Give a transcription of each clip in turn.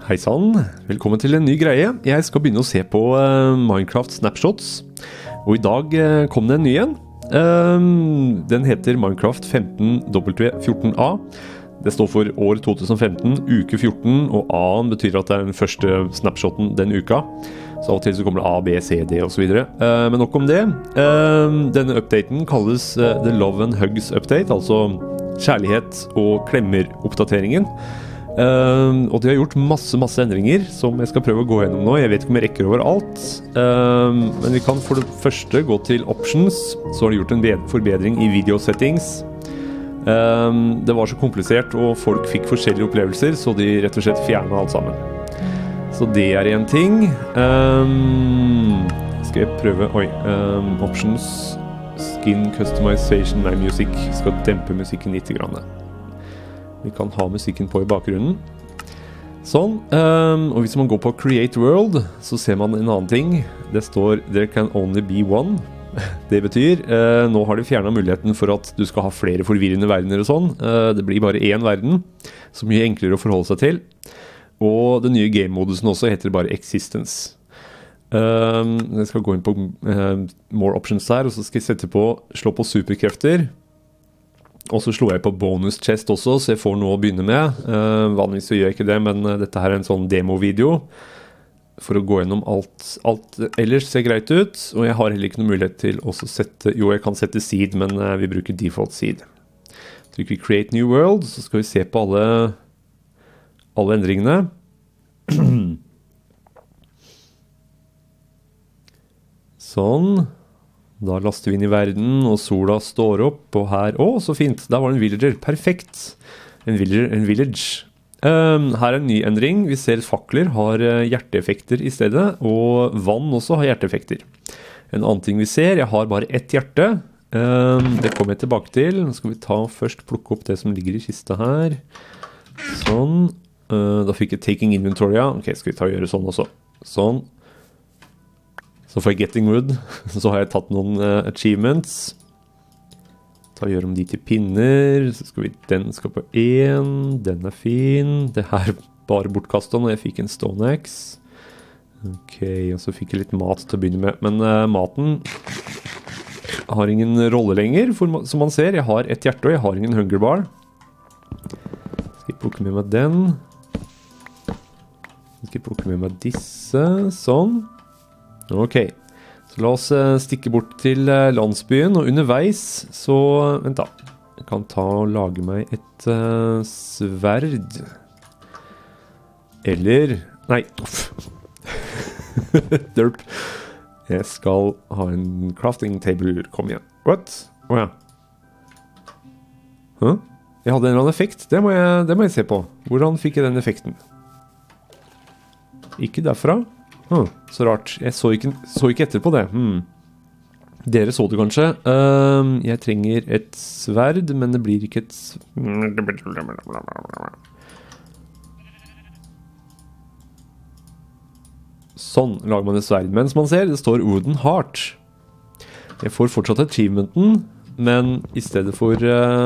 Hei sann, velkommen til en ny greie. Jeg skal begynne å se på Minecraft Snapshots. Og i dag kom det en ny en. Den heter Minecraft 15W14A. Det står for år 2015, uke 14, og A-en betyr at det er den første snapshoten den uka. Så av og til så kommer det A, B, C, D og så videre. Men nok om det. Denne updaten kalles The Love and Hugs Update, altså kjærlighet og klemmer-oppdateringen. Og de har gjort masse endringer som jeg skal prøve å gå gjennom nå. Jeg vet ikke om jeg rekker over alt, men vi kan for det første gå til options. Så har de gjort en forbedring i video settings. Det var så komplisert og folk fikk forskjellige opplevelser, så de rett og slett fjernet alt sammen. Så det er en ting. Skal jeg prøve, options, skin customization, nei, musikk, skal dempe musikken litt grann. Vi kan ha musikken på i bakgrunnen. Sånn, og hvis man går på Create World, så ser man en annen ting. Det står There can only be one. Det betyr, nå har de fjernet muligheten for at du skal ha flere forvirrende verdener og sånn. Det blir bare én verden, så mye enklere å forholde seg til. Og den nye game-modusen også heter bare Existence. Jeg skal gå inn på More Options der, og så skal jeg sette på, slå på superkrefter. Og så slår jeg på bonus chest også, så jeg får noe å begynne med. Vanligvis så gjør jeg ikke det, men dette her er en sånn demo-video. For å gå gjennom alt ellers ser greit ut, og jeg har heller ikke noen mulighet til å sette, jo jeg kan sette seed, men vi bruker default seed. Trykker vi create new world, så skal vi se på alle endringene. Sånn, da laster vi inn i verden, og sola står opp, og her, så fint, der var det en villager, perfekt, en village. Her er en ny endring. Vi ser fakler har hjerteeffekter i stedet, og vann også har hjerteeffekter. En annen ting vi ser, jeg har bare ett hjerte. Det kommer jeg tilbake til. Nå skal vi først plukke opp det som ligger i kista her. Sånn. Da fikk jeg taking inventory. Ok, skal vi gjøre sånn også. Sånn. Så får jeg getting wood. Så har jeg tatt noen achievements. Gjør om de til pinner, så skal den skal på 1, den er fin, det her bare bortkastet når jeg fikk en stone axe. Ok, og så fikk jeg litt mat til å begynne med, men maten har ingen rolle lenger, for som man ser, jeg har ett hjerte og jeg har ingen hunger bar. Skal jeg plukke med meg den. Skal jeg plukke med meg disse, sånn. Ok. Så la oss stikke bort til landsbyen, og underveis så, vent da, jeg kan og lage meg et sverd. Eller, nei, derp. Jeg skal ha en crafting table, kom igjen. What? Ja. Jeg hadde en eller annen effekt, det må jeg se på. Hvordan fikk jeg den effekten? Ikke derfra. Så rart. Jeg så ikke etter på det. Dere så det kanskje. Jeg trenger et sverd, men det blir ikke et... Sånn lager man et sverd. Men som man ser, det står Wooden Heart. Jeg får fortsatt achievementen, men i stedet for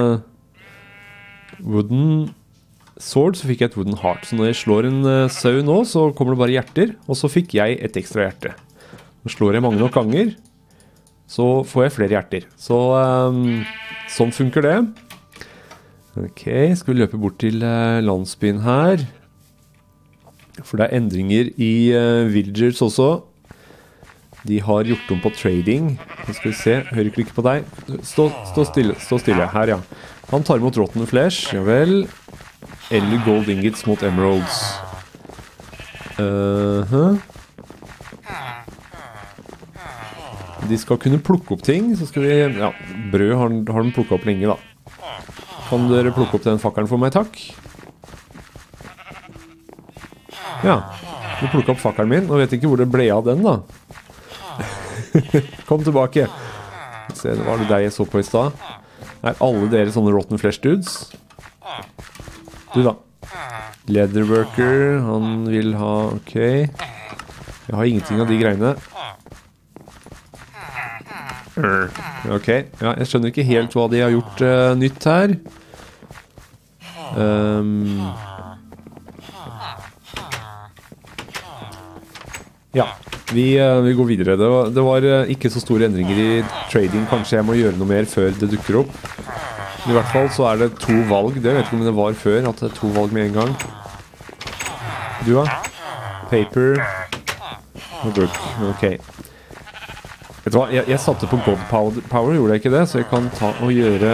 Wooden Sword så fikk jeg et Wooden Heart. Så når jeg slår en sau nå, så kommer det bare hjerter, og så fikk jeg et ekstra hjerte. Når slår jeg mange nok ganger, så får jeg flere hjerter. Så sånn funker det. Ok, skal vi løpe bort til landsbyen her. For det er endringer i villagers også. De har gjort om på trading. Nå skal vi se, høyreklikk på deg. Stå stille, her ja. Han tar imot rotten flesh, ja vel. Eller gold ingots mot emeralds. De skal kunne plukke opp ting, så skal vi... Ja, brød har de plukket opp lenge da. Kan dere plukke opp den fakkelen for meg, takk? Ja, du plukket opp fakkelen min, og vet ikke hvor det ble av den da. Kom tilbake. Se, det var det deg jeg så på i sted. Er alle dere sånne rotten flesh dudes? Du da. Leatherworker, han vil ha, ok. Jeg har ingenting av de greiene. Ok, ja, jeg skjønner ikke helt hva de har gjort nytt her. Ja, vi går videre. Det var ikke så store endringer i trading. Kanskje jeg må gjøre noe mer før det dukker opp. I hvert fall så det 2 valg. Det vet ikke om det var før, at det 2 valg med en gang. Du da? Paper og book. Ok. Vet du hva? Jeg satte på God Power, gjorde jeg ikke det? Så jeg kan ta og gjøre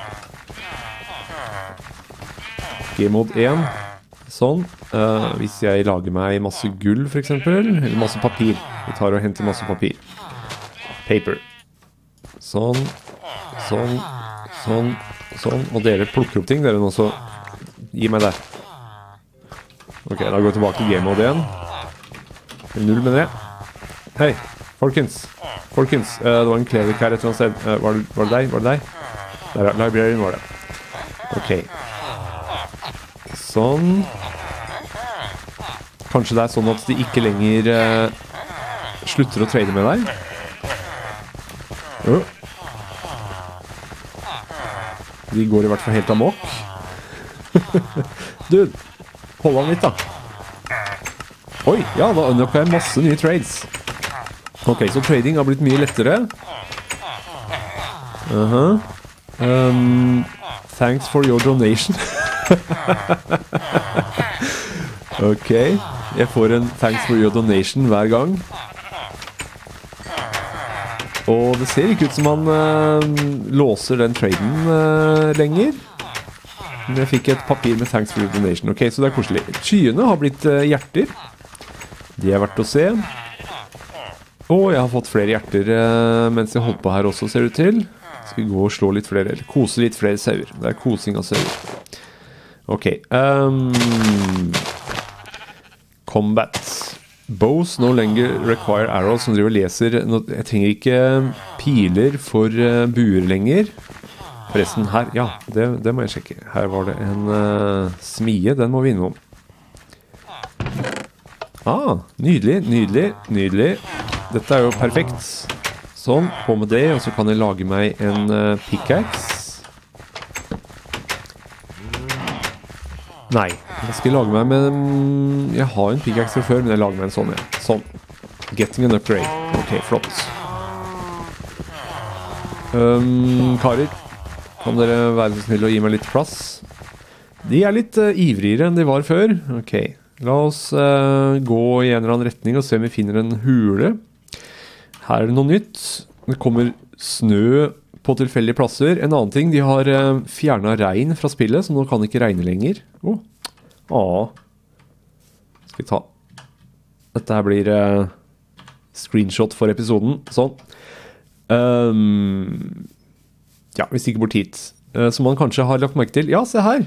G-mode 1. Sånn. Hvis jeg lager meg masse gull, for eksempel. Eller masse papir. Vi tar og henter masse papir. Paper. Sånn. Sånn. Sånn. Sånn. Og dere plukker opp ting, dere nå, så gi meg det. Ok, da går vi tilbake til G-mode 1. 0 med det. Hei, folkens. Folkens, det var en cleric her et eller annet sted. Var det deg? Var det deg? Der, librarian var det. Ok. Sånn. Kanskje det sånn at de ikke lenger slutter å trade med deg? De går i hvert fall helt amok. Dude, hold han litt da. Oi, ja, da unlocka jeg masse nye trades. Ok, så trading har blitt mye lettere. Thanks for your donation. Ok, jeg får en thanks for your donation hver gang. Og det ser ikke ut som han låser den traden lenger. Men jeg fikk et papir med thanks for your donation. Ok, så det koselig. Skyene har blitt hjerter. De verdt å se. Og jeg har fått flere hjerter mens jeg holdt på her også, ser det ut til. Skal vi gå og slå litt flere, eller kose litt flere sauer. Det kosing av sauer. Ok. Combat. Bows no longer require arrows, som driver og leser. Jeg trenger ikke piler for buer lenger. Forresten her, ja, det må jeg sjekke. Her var det en smie, den må vi innom. Nydelig, nydelig, nydelig. Dette jo perfekt. Sånn, på med det, og så kan jeg lage meg en pickaxe. Nei, jeg skal lage meg med... Jeg har en pickaxe fra før, men jeg lager meg en sånn, ja. Sånn. Getting an upgrade. Ok, flott. Karer, kan dere være så snill å gi meg litt plass? De litt ivrigere enn de var før. Ok, la oss gå i en eller annen retning og se om vi finner en hule. Her det noe nytt. Det kommer snø på tilfeldige plasser. En annen ting, de har fjernet regn fra spillet, så nå kan det ikke regne lenger. Skal vi ta... Dette her blir screenshot for episoden. Sånn. Ja, vi stikker bort hit. Som man kanskje har lagt merke til. Ja, se her.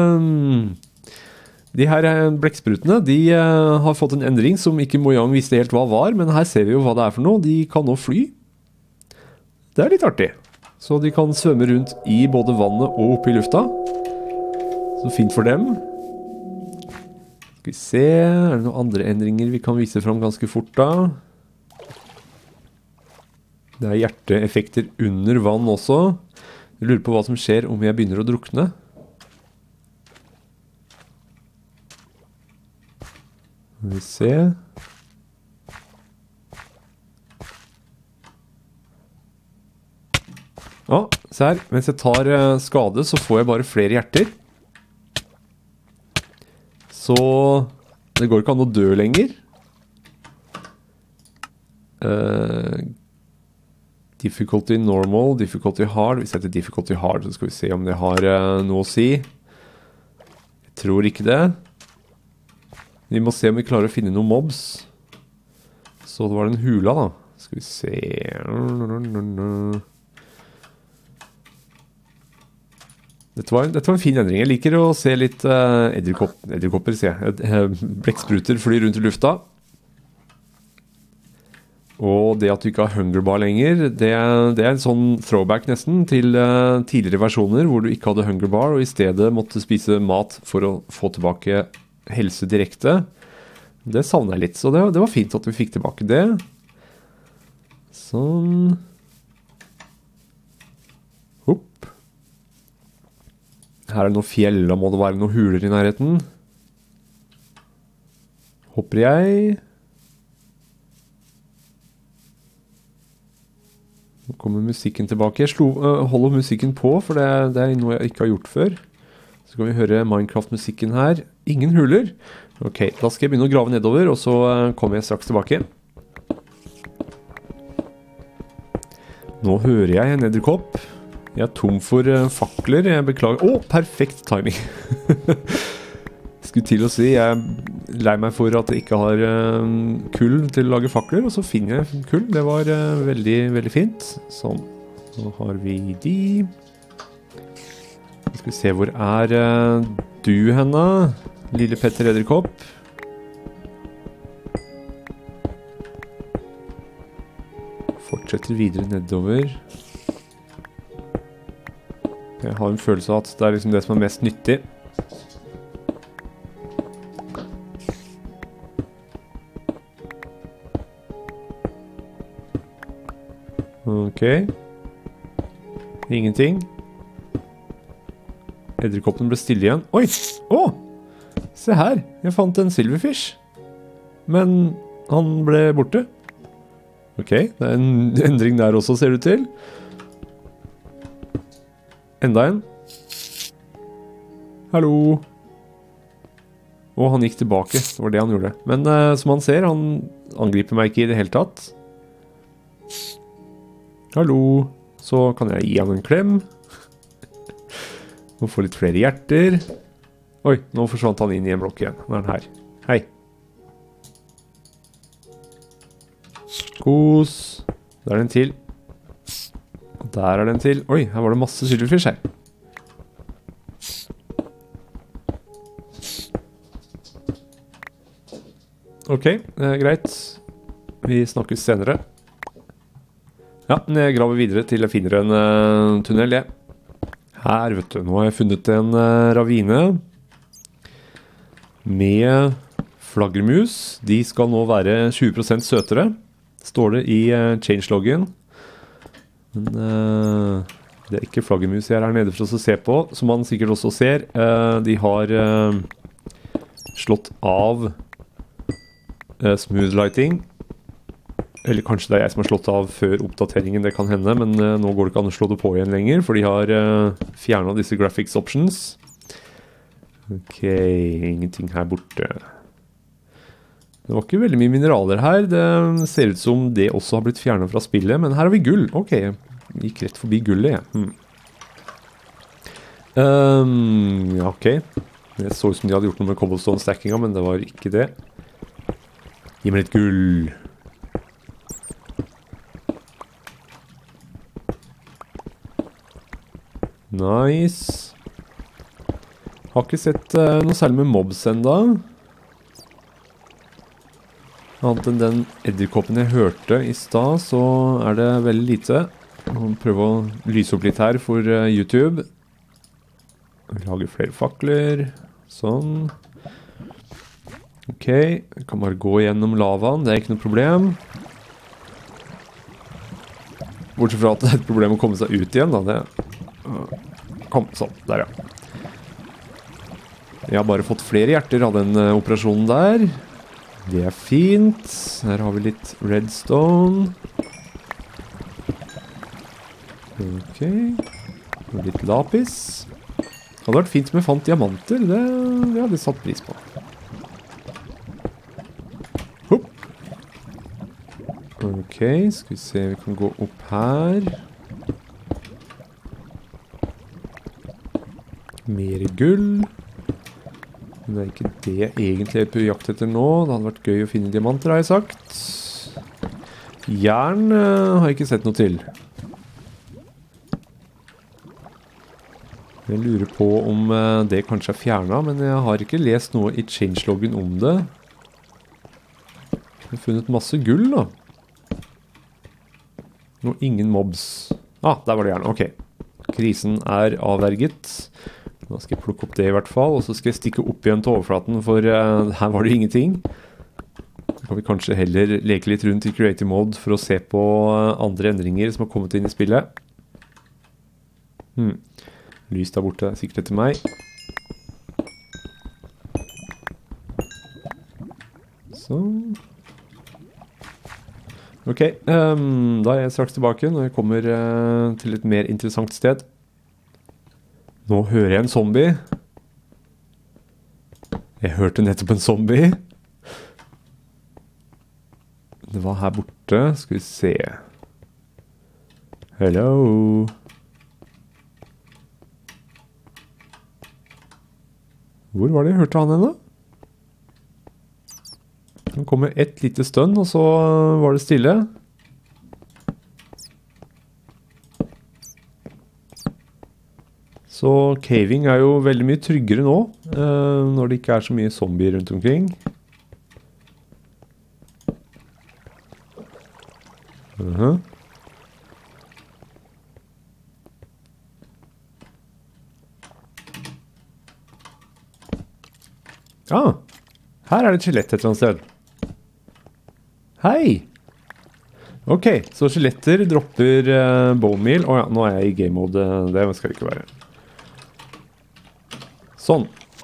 De her blekksprutene, de har fått en endring som ikke Mojang visste helt hva var, men her ser vi jo hva det for noe. De kan nå fly. Det litt artig. Så de kan svømme rundt i både vannet og oppe i lufta. Så fint for dem. Skal vi se, det noen andre endringer vi kan vise frem ganske fort da? Det hjerteeffekter under vann også. Jeg lurer på hva som skjer om jeg begynner å drukne. Skal vi se. Se her. Mens jeg tar skade, så får jeg bare flere hjerter. Så det går ikke an å dø lenger. Difficulty normal, difficulty hard. Vi setter difficulty hard, så skal vi se om det har noe å si. Jeg tror ikke det. Vi må se om vi klarer å finne noen mobs. Så det var den hula da. Skal vi se. Dette var en fin endring. Jeg liker å se litt edderkopper, ser jeg. Blekkspruter flyr rundt i lufta. Og det at du ikke har Hunger Bar lenger, det en sånn throwback nesten til tidligere versjoner hvor du ikke hadde Hunger Bar og i stedet måtte spise mat for å få tilbake helse direkte. Det savner jeg litt, så det var fint at vi fikk tilbake det. Sånn. Hopp. Her noe fjell, da må det være noen huler i nærheten. Hopper jeg. kommer musikken tilbake. Jeg holder musikken på, for det er noe jeg ikke har gjort før. Så kan vi høre Minecraft-musikken her. Ingen huler. Ok, da skal jeg begynne å grave nedover, og så kommer jeg straks tilbake. Nå hører jeg en edderkopp. Jeg er tom for fakler, jeg beklager. Perfekt timing. Skulle til å si, jeg er lei meg for at jeg ikke har kull til å lage fakler, og så finner jeg kull. Det var veldig, veldig fint. Sånn, nå har vi de. Skal vi se, hvor er du henne? Lille Petter Edderkopp. Fortsetter videre nedover. Jeg har en følelse av at det er liksom det som er mest nyttig. Ok. Ingenting. Edderkoppen ble stille igjen. Oi! Se her! Jeg fant en silverfish. Men han ble borte. Ok, det er en endring der også, ser du til. Enda en. Hallo! Han gikk tilbake. Det var det han gjorde. Men som han ser, han angriper meg ikke i det hele tatt. Hallo, så kan jeg gi han en klem. Må få litt flere hjerter. Oi, nå forsvant han inn i en blokk igjen. Nå er han her. Hei. Kos. Der er den til. Og der er den til. Oi, her var det masse silverfish her. Ok, greit. Vi snakkes senere. Ja, jeg graver videre til jeg finner en tunnel, Her, vet du, nå har jeg funnet en ravine med flaggermus. De skal nå være 20% søtere, står det i changeloggen. Men det er ikke flaggermus jeg er her nede for å se på. Som man sikkert også ser, de har slått av smooth lighting. Eller kanskje det er jeg som har slått av før oppdateringen, det kan hende, men nå går det ikke an å slå det på igjen lenger, for de har fjernet disse graphics options. Ok, ingenting her borte. Det var ikke veldig mye mineraler her, det ser ut som det også har blitt fjernet fra spillet, men her har vi gull. Ok, jeg gikk rett forbi gullet, Ja, ok. Det så ut som de hadde gjort noe med cobblestone-stackinga, men det var ikke det. Gi meg litt gull. Nice. Har ikke sett noe særlig med mobs enda. Annet enn den edderkoppen jeg hørte i stad, så er det veldig lite. Jeg må prøve å lyse opp litt her for YouTube. Lage flere fakler. Sånn. Ok, jeg kan bare gå gjennom lavaen, det er ikke noe problem. Bortsett fra at det er et problem å komme seg ut igjen da, Kom, sånn, der ja. Jeg har bare fått flere hjerter av den operasjonen der. Det er fint. Her har vi litt redstone. Ok. Og litt lapis. Det hadde vært fint om jeg fant diamanter. Det hadde jeg satt pris på. Hopp. Ok, skal vi se, vi kan gå opp her. Mer gull. Men det er ikke det jeg egentlig er på jakt etter nå. Det hadde vært gøy å finne diamanter, har jeg sagt. Jern har jeg ikke sett noe til. Jeg lurer på om det kanskje er fjernet, men jeg har ikke lest noe i changeloggen om det. Jeg har funnet masse gull da. Og ingen mobs. Der var det jern, ok. Krisen er avverget. Nå skal jeg plukke opp det i hvert fall, og så skal jeg stikke opp igjen til overflaten, for her var det ingenting. Så kan vi kanskje heller leke litt rundt i Creative Mode for å se på andre endringer som har kommet inn i spillet. Lys der borte, sikkert etter meg. Sånn. Ok, da er jeg straks tilbake når jeg kommer til et mer interessant sted. Nå hører jeg en zombie. Jeg hørte nettopp en zombie. Det var her borte, skal vi se. Hello. Hvor var det jeg hørte han henne? Han kom med et lite stønn, og så var det stille. Så caving er jo veldig mye tryggere nå, når det ikke er så mye zombier rundt omkring. Her er det et skjelett et eller annet sted. Hei! Ok, så skjeletter dropper bone meal. Åja, nå er jeg i game mode. Det skal det ikke være. Sånn.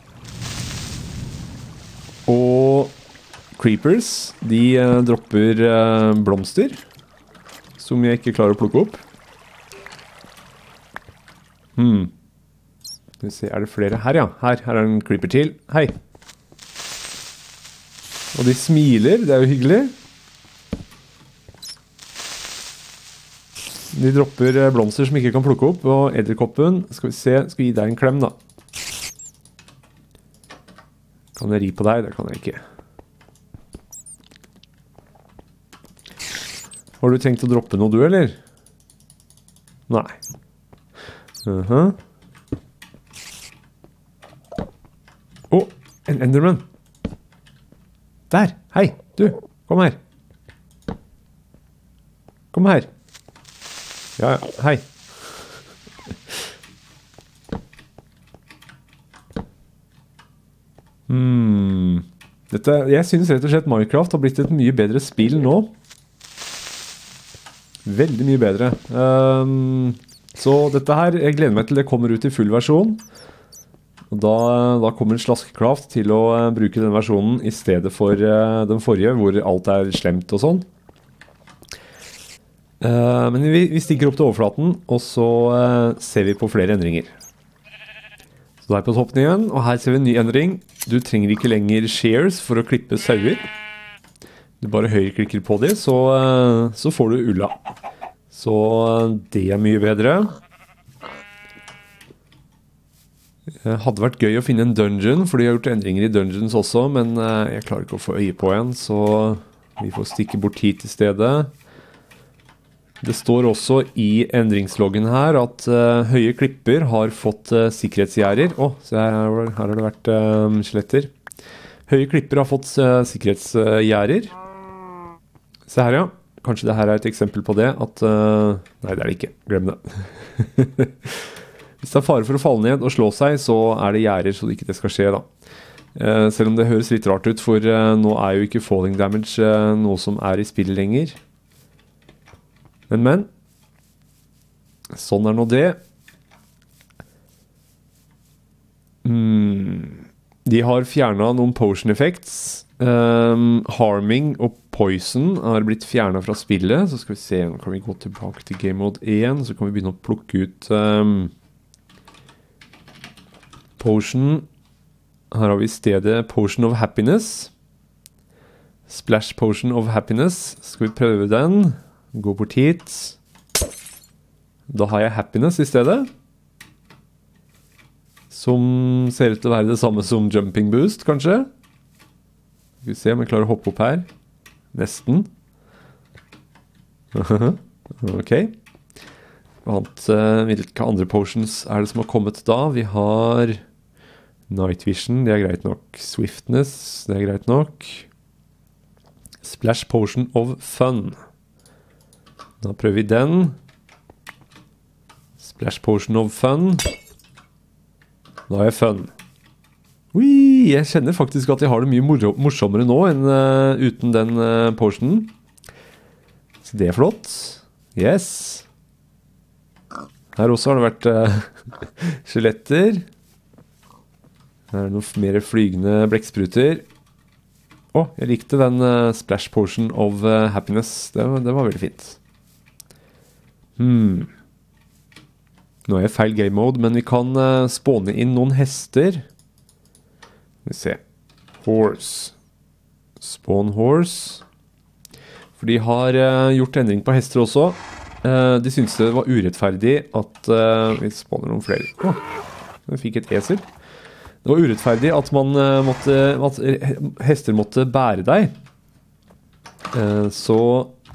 Og creepers, de dropper blomster, som jeg ikke klarer å plukke opp. Skal vi se, er det flere her, ja? Her er en creeper til. Hei! Og de smiler, det er jo hyggelig. De dropper blomster som ikke kan plukke opp, og edderkoppen, skal vi se, skal gi deg en klem da. Kan jeg ri på deg? Det kan jeg ikke. Har du tenkt å droppe noe du, eller? Nei. En enderman. Der, hei, du, kom her. Kom her. Ja, hei. Jeg synes rett og slett Minecraft har blitt et mye bedre spill nå. Veldig mye bedre. Så dette her, jeg gleder meg til det kommer ut i full versjon. Og da kommer Slaskecraft til å bruke den versjonen i stedet for den forrige, hvor alt er slemt og sånn. Men vi stikker opp til overflaten, og så ser vi på flere endringer. Så da er jeg på toppen igjen, og her ser vi en ny endring. Du trenger ikke lenger shears for å klippe sauer. Du bare høyreklikker på det, så får du ulla. Så det er mye bedre. Det hadde vært gøy å finne en dungeon, for de har gjort endringer i dungeons også, men jeg klarer ikke å få øye på en, så vi får stikke bort hit i stedet. Det står også i endringsloggen her at høye klipper har fått sikkerhetsgjerder. Så her har det vært skjeletter. Høye klipper har fått sikkerhetsgjerder. Se her, ja. Kanskje det her er et eksempel på det, at... nei, det er det ikke. Glem det. Hvis det er fare for å falle ned og slå seg, så er det gjerder så det ikke skal skje da. Selv om det høres litt rart ut, for nå er jo ikke falling damage noe som er i spill lenger. Men, sånn er nå det. De har fjernet noen potion effects. Harming og poison har blitt fjernet fra spillet. Så skal vi se, nå kan vi gå tilbake til game mode 1, så kan vi begynne å plukke ut potion. Her har vi i stedet potion of happiness. Splash potion of happiness. Skal vi prøve den? Gå bort hit. Da har jeg happiness i stedet. Som ser ut til å være det samme som jumping boost, kanskje. Skal vi se om jeg klarer å hoppe opp her. Nesten. Ok. Hvilke andre potions er det som har kommet da? Vi har Night Vision, det er greit nok. Swiftness, det er greit nok. Splash Potion of Fun. Da prøver vi den. Splash Potion of Fun. Da har jeg fun. Ui, jeg kjenner faktisk at jeg har det mye morsommere nå enn uten den potionen. Så det er flott. Yes. Her også har det vært skjeletter. Her er det noen mer flygende blekkspruter. Jeg likte den Splash Potion of Happiness. Det var veldig fint. Nå er jeg feil game mode, men vi kan spåne inn noen hester. Skal vi se. Horse. Spawn horse. For de har gjort endring på hester også. De syntes det var urettferdig at vi spåner noen flere. Jeg fikk et esel. Det var urettferdig at at hester måtte bære deg. Så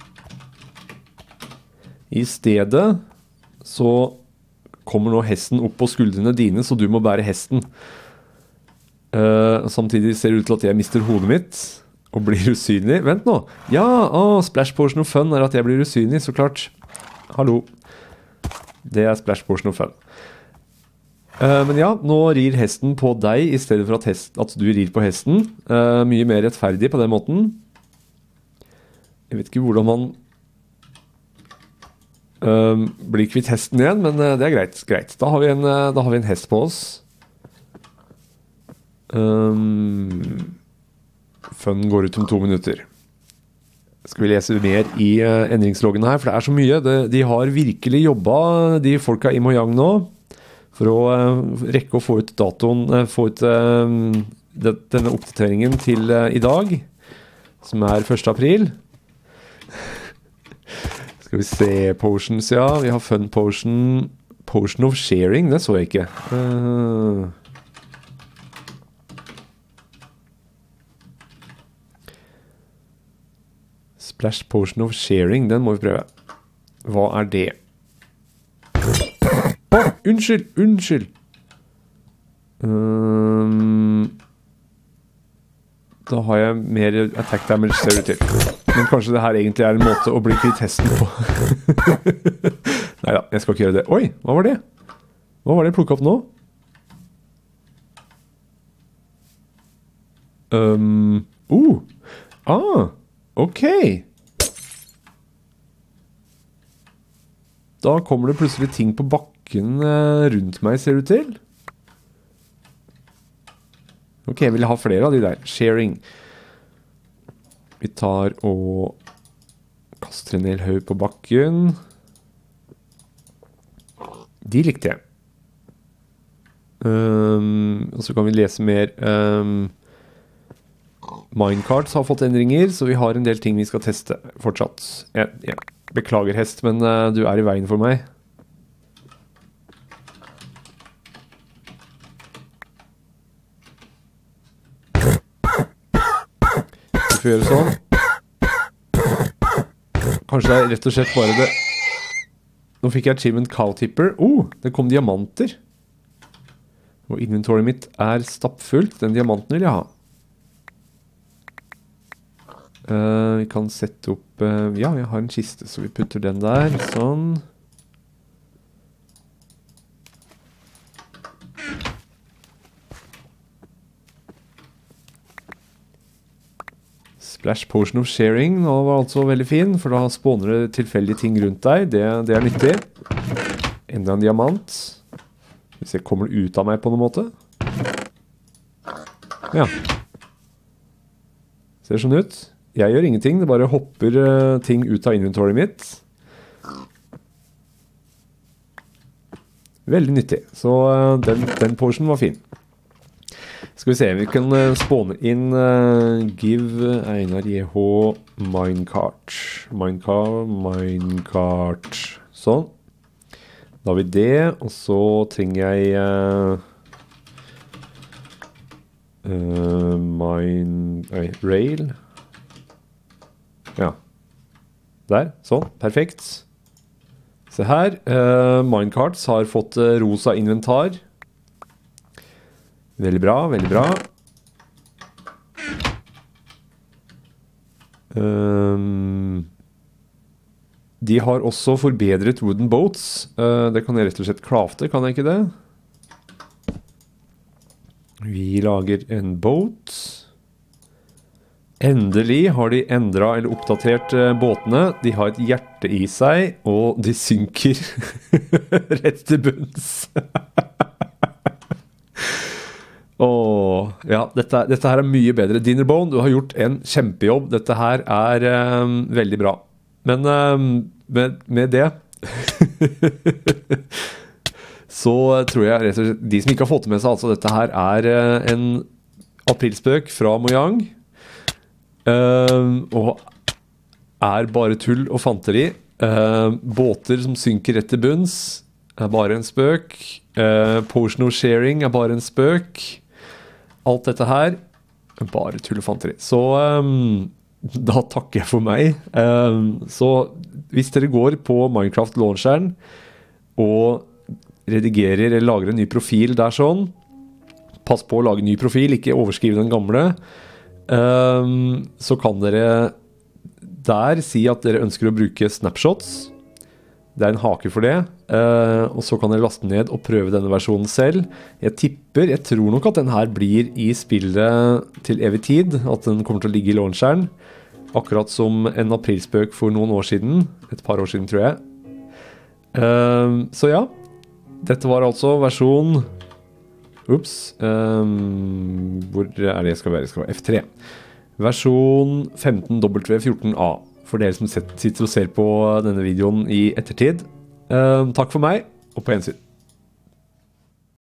i stedet så kommer nå hesten opp på skuldrene dine, så du må bære hesten. Samtidig ser det ut til at jeg mister hodet mitt og blir usynlig. Vent nå. Ja, Splash Potion of Fun er at jeg blir usynlig, så klart. Hallo. Det er Splash Potion of Fun. Men ja, nå rir hesten på deg i stedet for at du rir på hesten. Mye mer rettferdig på den måten. Jeg vet ikke hvordan man blir kvitt hesten igjen, men det er greit. Da har vi en hest på oss. Fun går ut om 2 minutter. Skal vi lese mer i endringsloggene her, for det er så mye. De har virkelig jobbet, de folka i Mojang nå, for å rekke å få ut datoen, få ut denne oppdateringen til i dag, som er 1. april. Skal vi se, potions, ja. Vi har fun potion, potion of sharing, det så jeg ikke. Splash potion of sharing, den må vi prøve. Hva er det? Unnskyld. Da har jeg mer attack damage, ser det til. Men kanskje det her egentlig er en måte å bli kvitt hesten på. Neida, jeg skal ikke gjøre det. Oi, hva var det? Hva var det jeg plukket opp nå? Ok. Da kommer det plutselig ting på bakken rundt meg, ser det ut til. Ok, jeg vil ha flere av de der. Sharing. Vi tar og kaster en hel haug på bakken. De likte jeg. Og så kan vi lese mer. Minecarts har fått endringer, så vi har en del ting vi skal teste fortsatt. Jeg beklager hest, men du er i veien for meg. Vi får gjøre sånn. Kanskje det er rett og slett bare det. Nå fikk jeg achievement cowtipper. Det kom diamanter. Og inventory mitt er stappfullt. Den diamanten vil jeg ha. Vi kan sette opp ja, jeg har en kiste, så vi putter den der. Sånn. Splash Potion of Sharing nå var altså veldig fin, for da spåner det tilfeldige ting rundt deg. Det er nyttig. Enda en diamant. Hvis jeg kommer ut av meg på noen måte. Ja. Ser sånn ut. Jeg gjør ingenting, det bare hopper ting ut av inventory mitt. Veldig nyttig. Så den portion var fin. Skal vi se, vi kan spåne inn give Einar JH minecart. Minecart. Sånn. Da har vi det, og så trenger jeg rail. Ja. Der, sånn, perfekt. Se her, Minecarts har fått rosa inventar. Veldig bra, veldig bra. De har også forbedret wooden boats. Det kan jeg rett og slett crafte, kan jeg ikke det? Vi lager en boat. Endelig har de endret eller oppdatert båtene. De har et hjerte i seg, og de synker rett til bunns. ja, dette her mye bedre. Dinnerbone, du har gjort en kjempejobb. Dette her veldig bra. Men med det så tror jeg rett og slett, de som ikke har fått med seg, altså dette her en aprilspøk fra Mojang, og bare tull og fanteri. Båter som synker rett til bunns bare en spøk. Potion of sharing bare en spøk. Alt dette her bare tull og fanteri. Så da takker jeg for meg. Så hvis dere går på Minecraft-launcheren og redigerer eller lager en ny profil der sånn, pass på å lage en ny profil, ikke overskrive den gamle, så kan dere der si at dere ønsker å bruke snapshots. Det en hake for det, og så kan dere laste ned og prøve denne versjonen selv. Jeg tror nok at den her blir i spillet til evig tid, at den kommer til å ligge i launcheren, akkurat som en aprilspøk for noen år siden, et par år siden tror jeg. Så ja, dette var altså versjon hvor det jeg skal være? Det skal være F3. Versjon 15W14A. For dere som sitter og ser på denne videoen i ettertid. Takk for meg, og på gjensyn.